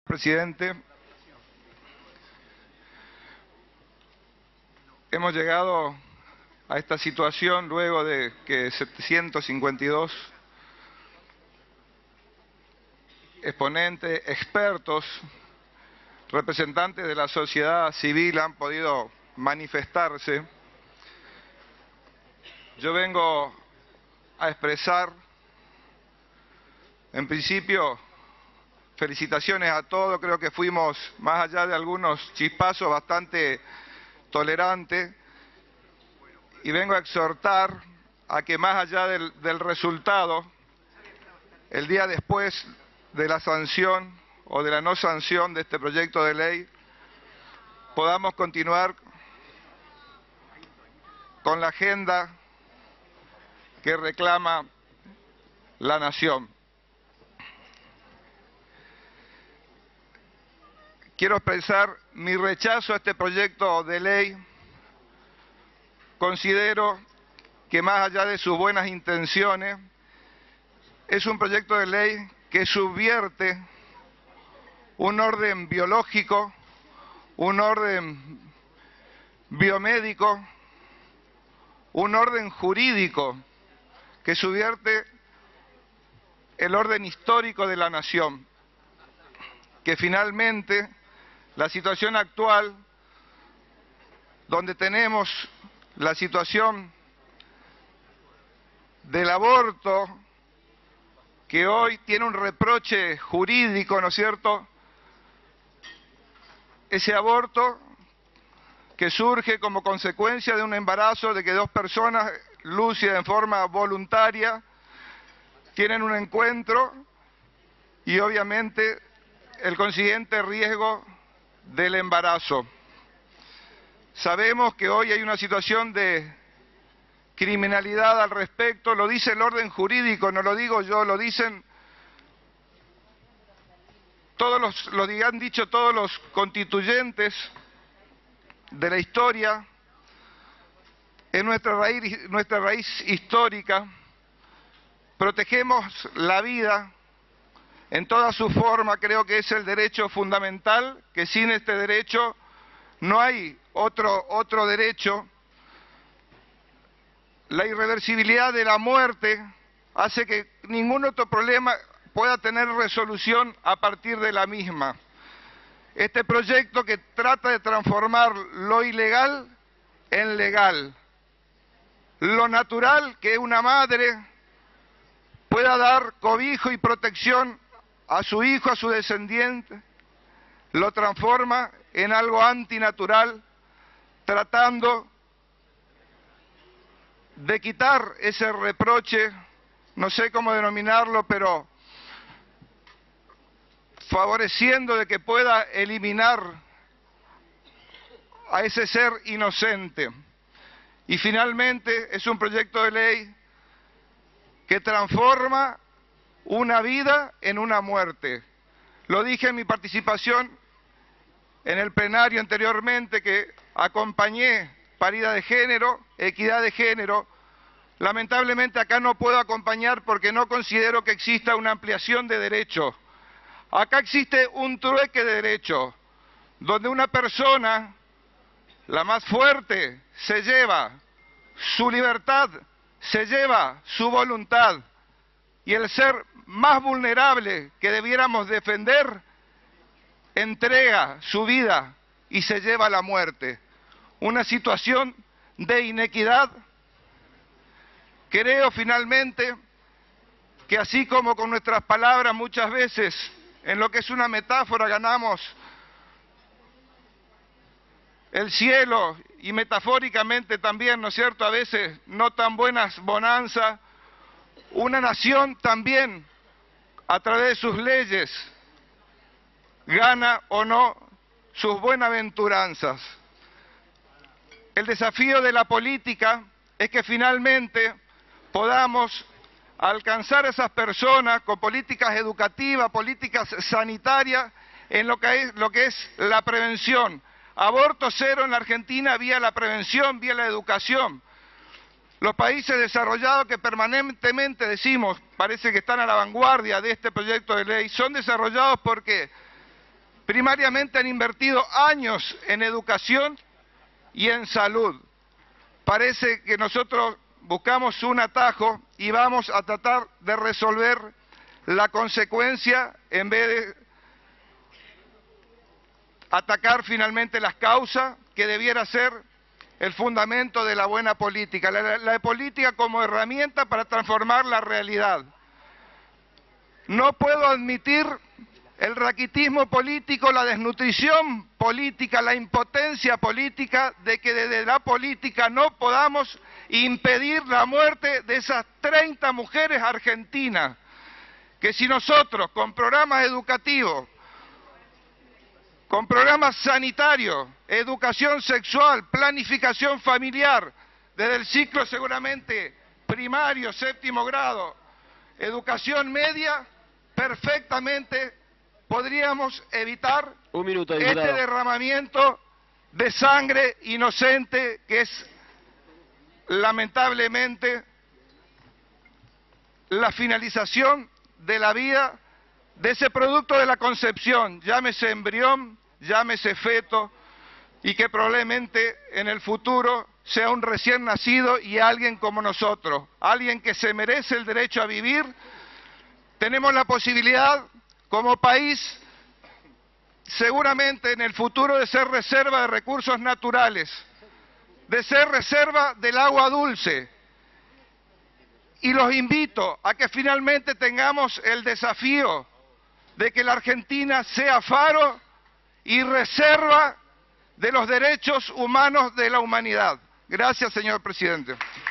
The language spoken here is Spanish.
Presidente, hemos llegado a esta situación luego de que 752 exponentes, expertos, representantes de la sociedad civil han podido manifestarse. Yo vengo a expresar, en principio, felicitaciones a todos. Creo que fuimos, más allá de algunos chispazos, bastante tolerantes. Y vengo a exhortar a que más allá del resultado, el día después de la sanción o de la no sanción de este proyecto de ley, podamos continuar con la agenda que reclama la nación. Quiero expresar mi rechazo a este proyecto de ley. Considero que más allá de sus buenas intenciones, es un proyecto de ley que subvierte un orden biológico, un orden biomédico, un orden jurídico, que subvierte el orden histórico de la nación, que finalmente la situación actual, donde tenemos la situación del aborto, que hoy tiene un reproche jurídico, ¿no es cierto? Ese aborto que surge como consecuencia de un embarazo, de que dos personas lúcidas en forma voluntaria tienen un encuentro y obviamente el consiguiente riesgo del embarazo. Sabemos que hoy hay una situación de criminalidad al respecto, lo dice el orden jurídico, no lo digo yo, lo dicen lo han dicho todos los constituyentes de la historia. En nuestra raíz histórica, protegemos la vida en toda su forma. Creo que es el derecho fundamental, que sin este derecho no hay otro derecho. La irreversibilidad de la muerte hace que ningún otro problema pueda tener resolución a partir de la misma. Este proyecto que trata de transformar lo ilegal en legal, lo natural, que una madre pueda dar cobijo y protección a su hijo, a su descendiente, lo transforma en algo antinatural, tratando de quitar ese reproche, no sé cómo denominarlo, pero favoreciendo de que pueda eliminar a ese ser inocente. Y finalmente es un proyecto de ley que transforma una vida en una muerte. Lo dije en mi participación en el plenario anteriormente, que acompañé paridad de género, equidad de género. Lamentablemente acá no puedo acompañar porque no considero que exista una ampliación de derechos. Acá existe un trueque de derechos, donde una persona, la más fuerte, se lleva su libertad, se lleva su voluntad, y el ser más vulnerable que debiéramos defender entrega su vida y se lleva la muerte. Una situación de inequidad. Creo finalmente que así como con nuestras palabras muchas veces, en lo que es una metáfora, ganamos el cielo, y metafóricamente también, ¿no es cierto?, a veces no tan buenas bonanzas, una nación también, a través de sus leyes, gana o no sus buenaventuranzas. El desafío de la política es que finalmente podamos alcanzar a esas personas con políticas educativas, políticas sanitarias, en lo que es la prevención. Aborto cero en la Argentina vía la prevención, vía la educación. Los países desarrollados que permanentemente decimos, parece que están a la vanguardia de este proyecto de ley, son desarrollados porque primariamente han invertido años en educación y en salud. Parece que nosotros buscamos un atajo y vamos a tratar de resolver la consecuencia en vez de atacar finalmente las causas, que debiera ser el fundamento de la buena política, la política como herramienta para transformar la realidad. No puedo admitir el raquitismo político, la desnutrición política, la impotencia política de que desde la política no podamos impedir la muerte de esas 30 mujeres argentinas, que si nosotros con programas educativos, con programas sanitarios, educación sexual, planificación familiar, desde el ciclo seguramente primario, séptimo grado, educación media, perfectamente podríamos evitar este derramamiento de sangre inocente que es lamentablemente la finalización de la vida de ese producto de la concepción, llámese embrión, llámese feto, y que probablemente en el futuro sea un recién nacido y alguien como nosotros, alguien que se merece el derecho a vivir. Tenemos la posibilidad como país seguramente en el futuro de ser reserva de recursos naturales, de ser reserva del agua dulce, y los invito a que finalmente tengamos el desafío de que la Argentina sea faro y reserva de los derechos humanos de la humanidad. Gracias, señor presidente.